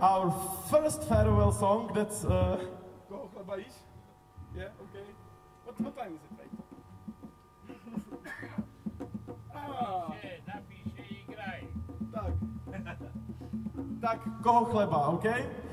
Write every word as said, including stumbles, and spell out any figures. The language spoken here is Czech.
our first farewell song. That's uh, Koho chleba jíš? Yeah, okay. What, what time is it, right? ah. Napíše, jí graj. Tak. Tak, koho chleba, okay?